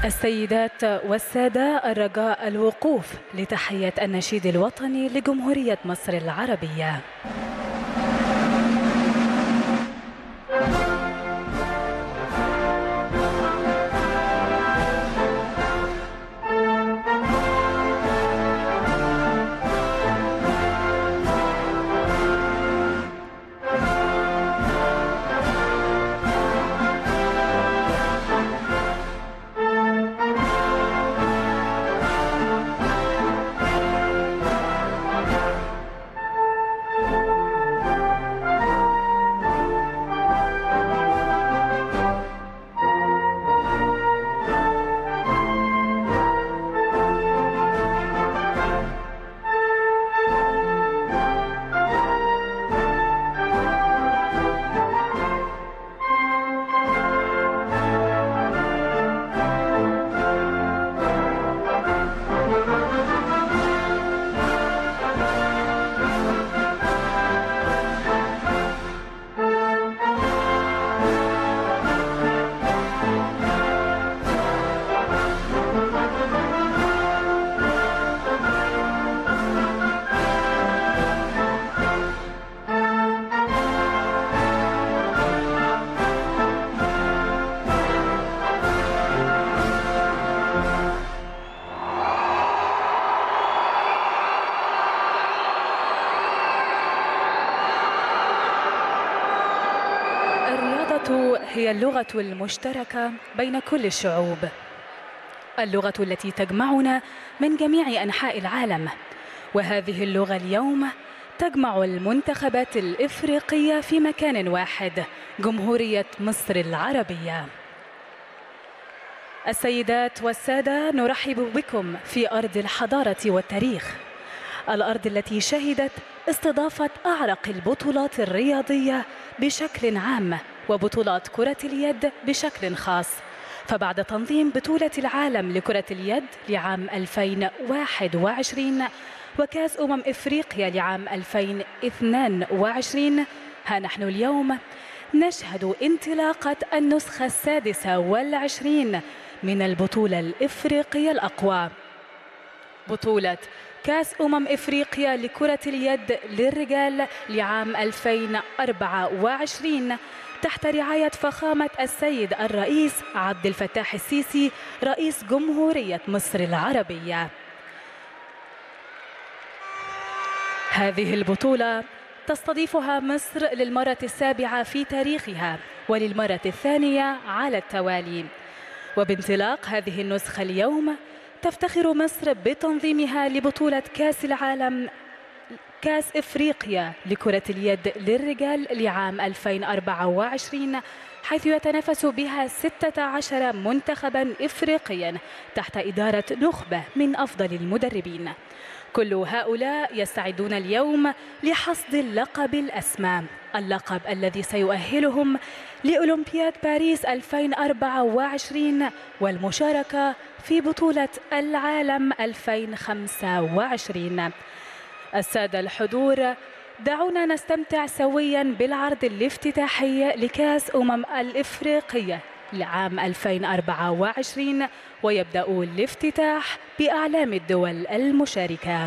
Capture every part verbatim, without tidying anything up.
السيدات والسادة، الرجاء الوقوف لتحية النشيد الوطني لجمهورية مصر العربية. هي اللغة المشتركة بين كل الشعوب، اللغة التي تجمعنا من جميع أنحاء العالم، وهذه اللغة اليوم تجمع المنتخبات الإفريقية في مكان واحد، جمهورية مصر العربية. السيدات والسادة، نرحب بكم في أرض الحضارة والتاريخ، الأرض التي شهدت استضافة أعرق البطولات الرياضية بشكل عام وبطولات كرة اليد بشكل خاص. فبعد تنظيم بطولة العالم لكرة اليد لعام ألفين وواحد وعشرين وكأس أمم إفريقيا لعام ألفين واثنين وعشرين، ها نحن اليوم نشهد انطلاقة النسخة السادسة والعشرين من البطولة الإفريقية الأقوى، بطولة كأس أمم إفريقيا لكرة اليد للرجال لعام ألفين وأربعة وعشرين تحت رعاية فخامة السيد الرئيس عبد الفتاح السيسي رئيس جمهورية مصر العربية. هذه البطولة تستضيفها مصر للمرة السابعة في تاريخها وللمرة الثانية على التوالي، وبانطلاق هذه النسخة اليوم تفتخر مصر بتنظيمها لبطولة كأس العالم كأس إفريقيا لكرة اليد للرجال لعام ألفين وأربعة وعشرين، حيث يتنافس بها ستة عشر منتخبا إفريقيا تحت إدارة نخبة من أفضل المدربين. كل هؤلاء يستعدون اليوم لحصد اللقب الأسمى، اللقب الذي سيؤهلهم لأولمبياد باريس ألفين وأربعة وعشرين والمشاركة في بطولة العالم ألفين وخمسة وعشرين. السادة الحضور، دعونا نستمتع سويا بالعرض الافتتاحي لكأس أمم الإفريقية لعام ألفين وأربعة وعشرين، ويبدأ الافتتاح بأعلام الدول المشاركة.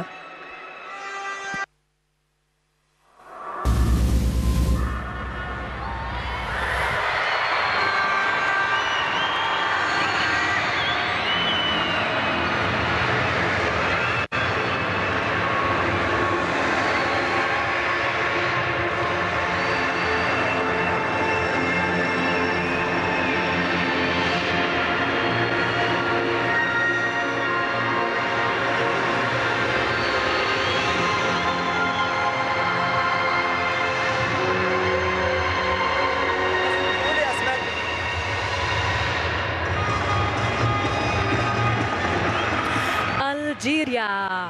نيجيريا.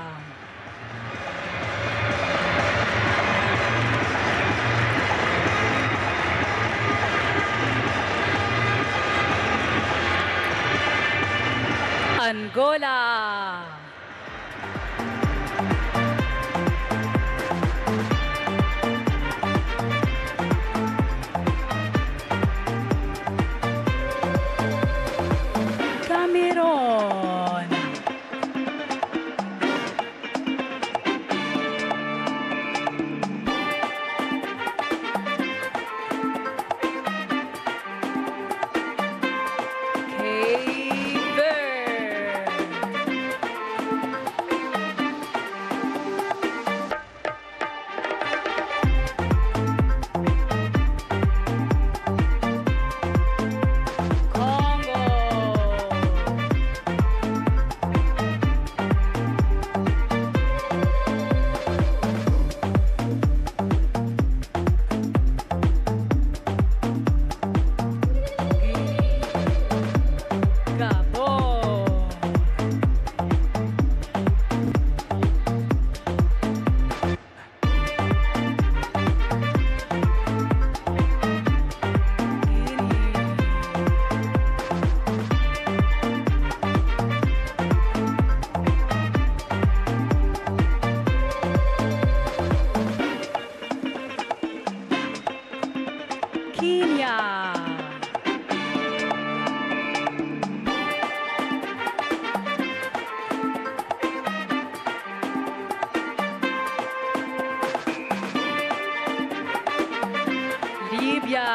أنغولا. كاميرون. ليبيا.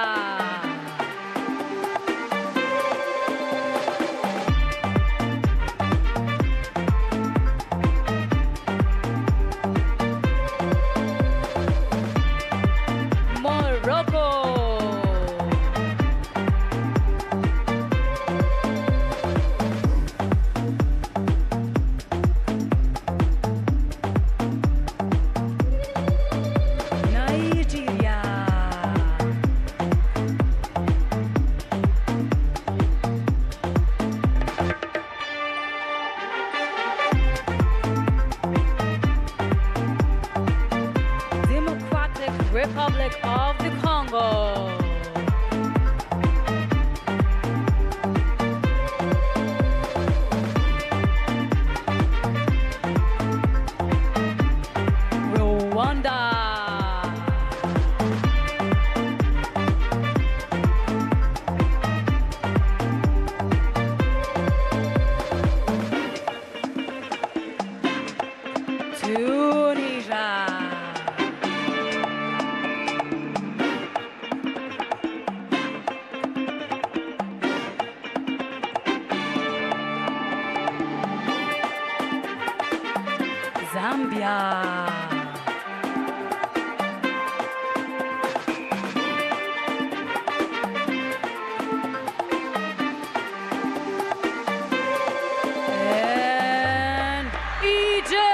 Republic of the Congo. Rwanda. Tunisia. Zambia. And Egypt.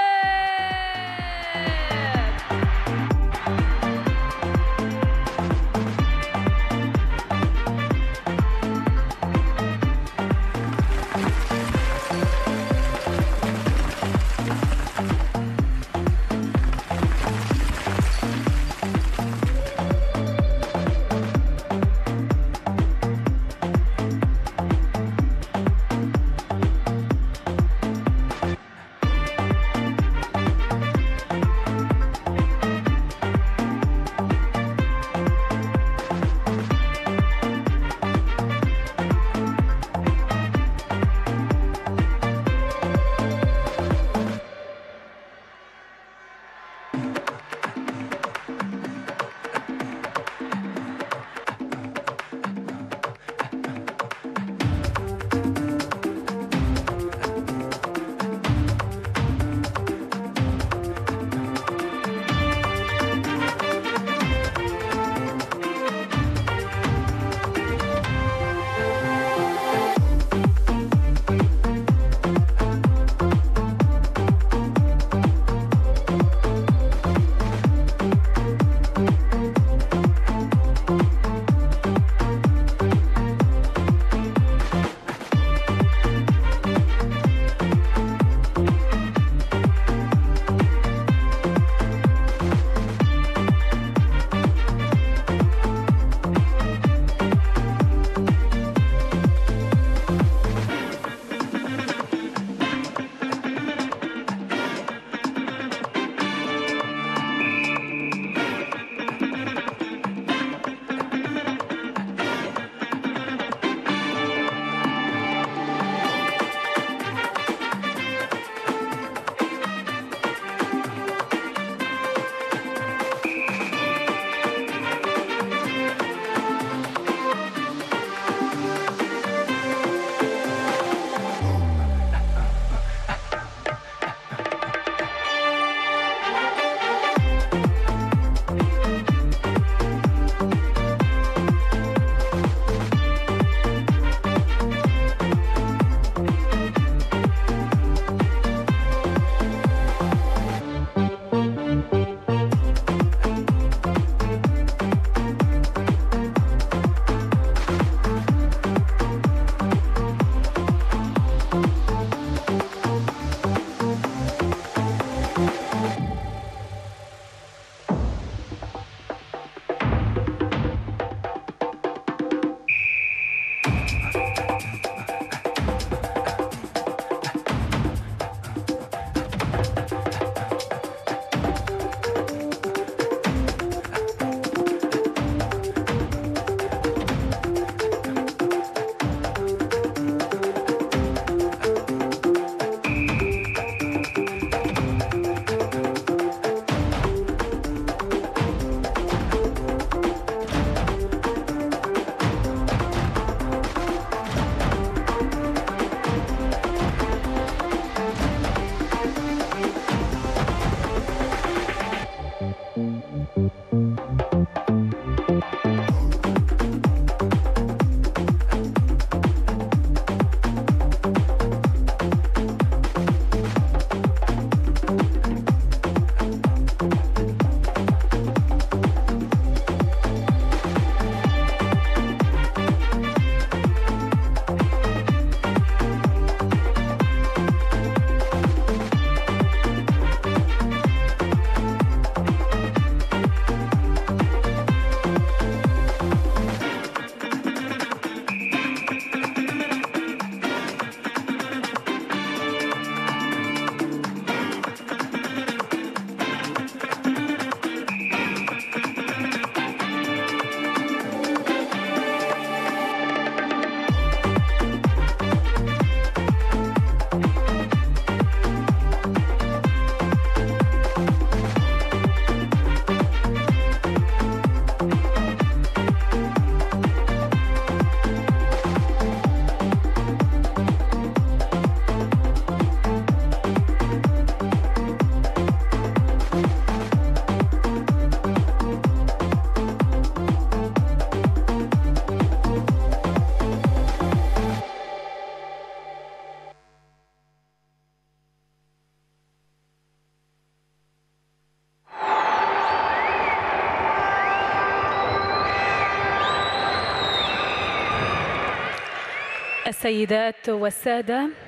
السيدات والسادة،